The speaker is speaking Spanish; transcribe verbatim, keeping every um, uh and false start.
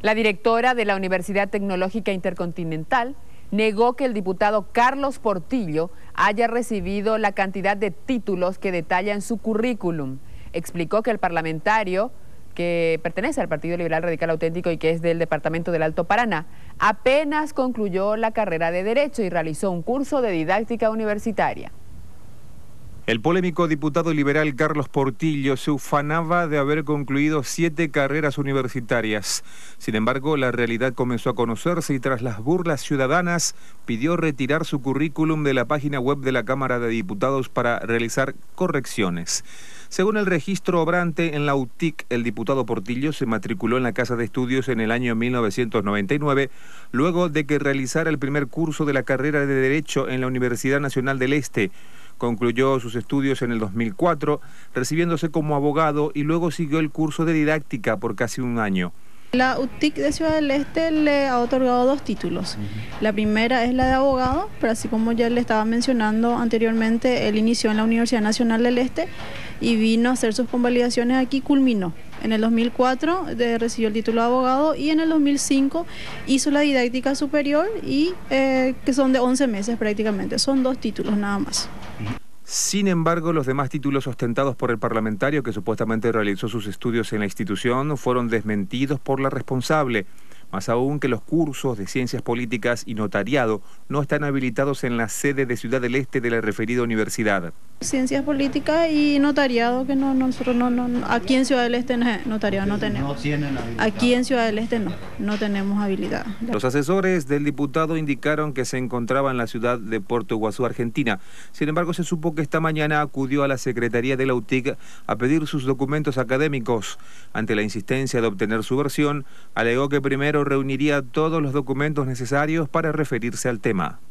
La directora de la Universidad Tecnológica Intercontinental negó que el diputado Carlos Portillo haya recibido la cantidad de títulos que detalla en su currículum. Explicó que el parlamentario, que pertenece al Partido Liberal Radical Auténtico y que es del departamento del Alto Paraná, apenas concluyó la carrera de Derecho y realizó un curso de didáctica universitaria. El polémico diputado liberal Carlos Portillo se ufanaba de haber concluido siete carreras universitarias. Sin embargo, la realidad comenzó a conocerse y tras las burlas ciudadanas pidió retirar su currículum de la página web de la Cámara de Diputados para realizar correcciones. Según el registro obrante en la U T I C, el diputado Portillo se matriculó en la Casa de Estudios en el año mil novecientos noventa y nueve, luego de que realizara el primer curso de la carrera de Derecho en la Universidad Nacional del Este. Concluyó sus estudios en el dos mil cuatro, recibiéndose como abogado y luego siguió el curso de didáctica por casi un año. La U T I C de Ciudad del Este le ha otorgado dos títulos. La primera es la de abogado, pero así como ya le estaba mencionando anteriormente, él inició en la Universidad Nacional del Este y vino a hacer sus convalidaciones aquí, culminó. En el dos mil cuatro de, recibió el título de abogado y en el dos mil cinco hizo la didáctica superior, y eh, que son de once meses prácticamente, son dos títulos nada más. Sin embargo, los demás títulos ostentados por el parlamentario que supuestamente realizó sus estudios en la institución fueron desmentidos por la responsable. Más aún que los cursos de Ciencias Políticas y Notariado no están habilitados en la sede de Ciudad del Este de la referida universidad. Ciencias Políticas y Notariado, que no, nosotros no, no, aquí en Ciudad del Este no, notariado no tenemos. Aquí en Ciudad del Este no, no tenemos habilidad. Los asesores del diputado indicaron que se encontraba en la ciudad de Puerto Iguazú, Argentina. Sin embargo, se supo que esta mañana acudió a la Secretaría de la U T I C a pedir sus documentos académicos. Ante la insistencia de obtener su versión, alegó que primero reuniría todos los documentos necesarios para referirse al tema.